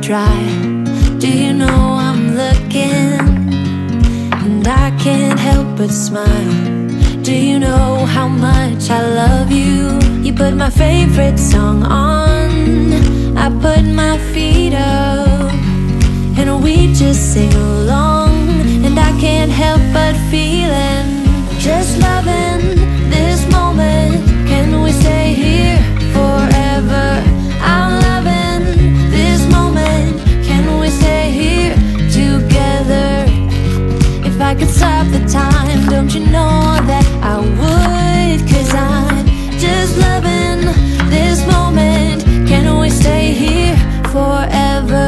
dry. Do you know I'm looking? And I can't help but smile. Do you know how much I love you? You put my favorite song on, I put my feet up, and we just sing along. And I can't help but feeling, just loving this moment. Can we stay here forever? I'm loving this moment. Can we stay here together? If I could stop the time, don't you know that I would? 'Cause I'm just loving this moment. Can we stay here forever?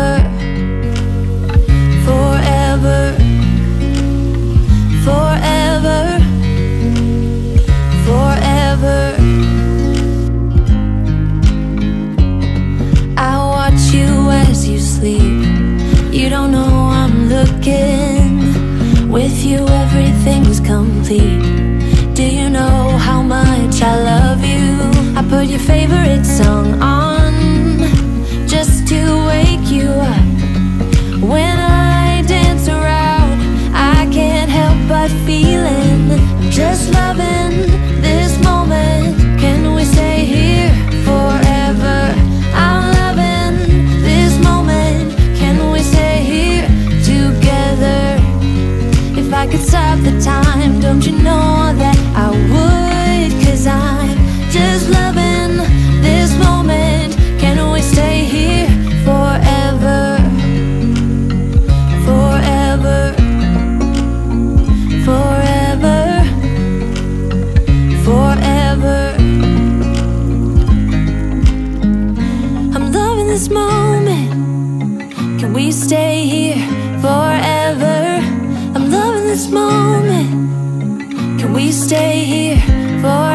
Forever. Forever. Forever. I watch you as you sleep. You don't know I'm looking. With you everything's complete. Do you know how much I love you? I put your favorite song on, just to wake you up. When I dance around, I can't help but feeling, I'm just loving this moment. Can we stay here forever? I'm loving this moment. Can we stay here together? If I could stop the time, don't you know that I would? 'Cause I'm just loving this moment. Can we stay here forever? Forever. Forever. Forever. I'm loving this moment. Can we stay here forever? I'm loving this moment. Can we stay here forever?